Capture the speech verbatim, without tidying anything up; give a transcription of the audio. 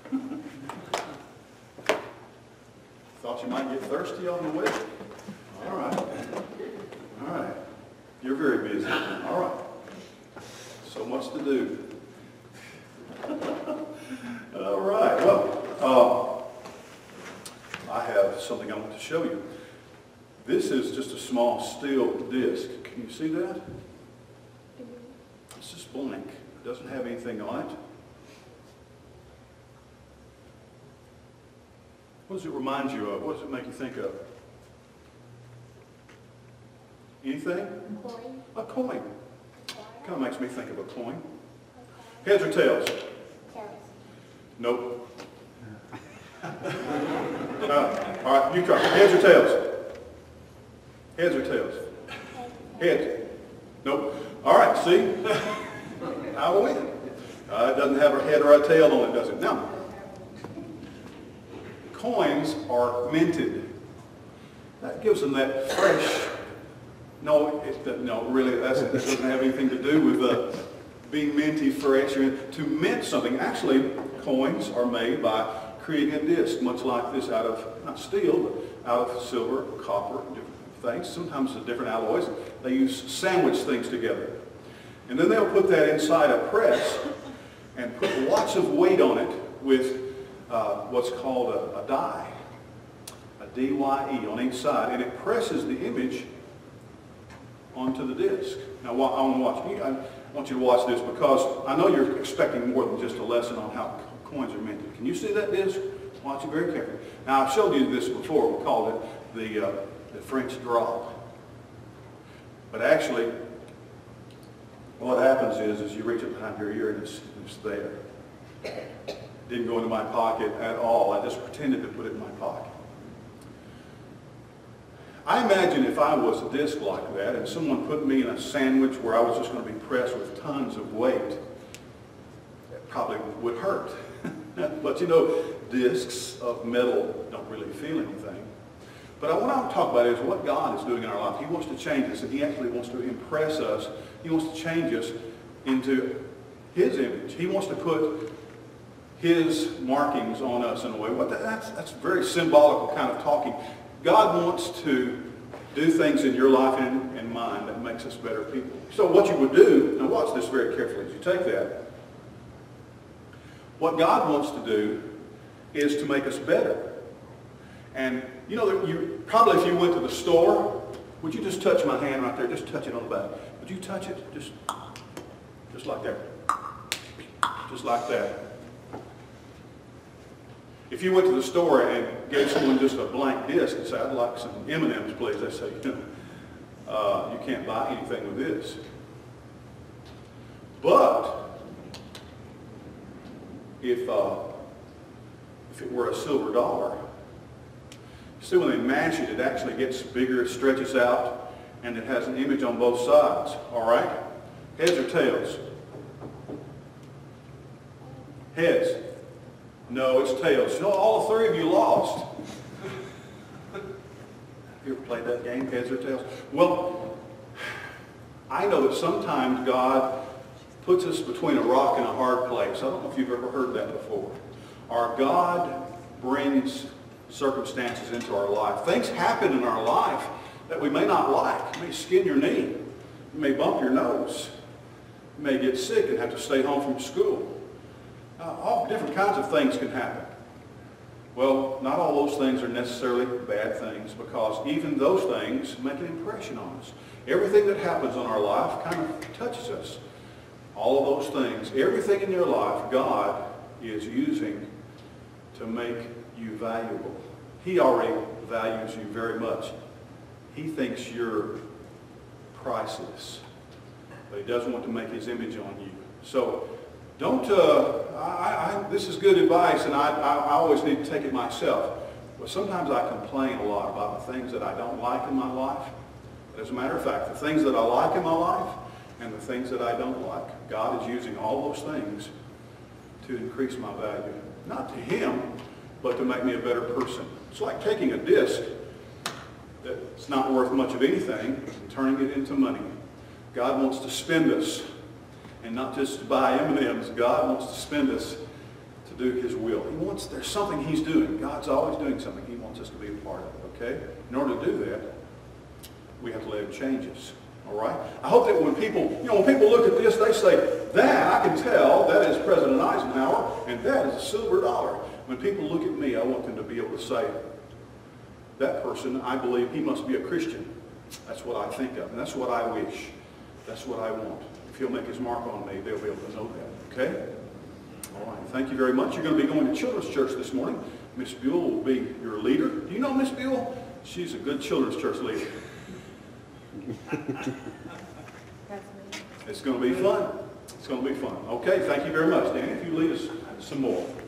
Thought you might get thirsty on the way. All right. All right. You're very busy. All right. So much to do. All right. Well, uh, I have something I want to show you. This is just a small steel disc. Can you see that? It's just blank. It doesn't have anything on it. What does it remind you of? What does it make you think of? Anything? Coin. A coin. Kind of makes me think of a coin. Heads or tails? Tails. Nope. uh, all right, you try. Heads or tails? Heads or tails? Heads. Nope. All right, see? I win. Uh, it doesn't have a head or a tail on it, does it? No. Coins are minted. That gives them that fresh. No, it, no, really, that's, that doesn't have anything to do with uh, being minty, fresh. To mint something, actually, coins are made by creating a disc, much like this, out of not steel, but out of silver, copper, different things. Sometimes the different alloys. They use sandwich things together, and then they'll put that inside a press and put lots of weight on it with Uh, what's called a, a die, a D Y E on each side, and it presses the image onto the disc. Now, I want to watch. I want you to watch this because I know you're expecting more than just a lesson on how coins are minted. Can you see that disc? Watch it very carefully. Now, I've showed you this before. We called it the uh, the French drop, but actually, what happens is, is you reach it behind your ear and it's, it's there. Didn't go into my pocket at all. I just pretended to put it in my pocket. I imagine if I was a disc like that and someone put me in a sandwich where I was just going to be pressed with tons of weight, it probably would hurt. But you know, discs of metal don't really feel anything. But what I want to talk about is what God is doing in our life. He wants to change us, and He actually wants to impress us. He wants to change us into His image. He wants to put His markings on us in a way. What that, that's, that's very symbolical kind of talking. God wants to do things in your life and, and mine that makes us better people. So what you would do, now watch this very carefully as you take that. What God wants to do is to make us better. And you know, that you probably if you went to the store, would you just touch my hand right there? Just touch it on the back. Would you touch it? Just, just like that. Just like that. If you went to the store and gave someone just a blank disc and said, I'd like some M and M's, please, they say, you know, uh, you can't buy anything with this. But if, uh, if it were a silver dollar, see when they mash it, it actually gets bigger, it stretches out, and it has an image on both sides. All right? Heads or tails? Heads. No, it's tails. You know, all three of you lost. You ever played that game, heads or tails? Well, I know that sometimes God puts us between a rock and a hard place. I don't know if you've ever heard that before. Or God brings circumstances into our life. Things happen in our life that we may not like. You may skin your knee. You may bump your nose. You may get sick and have to stay home from school. Uh, all different kinds of things can happen. Well, not all those things are necessarily bad things, because even those things make an impression on us. Everything that happens in our life kind of touches us. All of those things, everything in your life, God is using to make you valuable. He already values you very much. He thinks you're priceless, but He doesn't want to make His image on you. So, Don't, uh, I, I, this is good advice, and I, I, I always need to take it myself. But sometimes I complain a lot about the things that I don't like in my life. But as a matter of fact, the things that I like in my life and the things that I don't like, God is using all those things to increase my value. Not to Him, but to make me a better person. It's like taking a disc that's not worth much of anything and turning it into money. God wants to spend us. And not just to buy M and M's. God wants to spend us to do His will. He wants, there's something He's doing. God's always doing something. He wants us to be a part of it, okay? In order to do that, we have to let Him change us, all right? I hope that when people, you know, when people look at this, they say, that, I can tell, that is President Eisenhower, and that is a silver dollar. When people look at me, I want them to be able to say, that person, I believe he must be a Christian. That's what I think of, and that's what I wish. That's what I want. If He'll make His mark on me, they'll be able to know that, okay? All right, thank you very much. You're going to be going to children's church this morning. Miss Buell will be your leader. Do you know Miss Buell? She's a good children's church leader. It's going to be fun. It's going to be fun. Okay, thank you very much. Danny, if you lead us some more.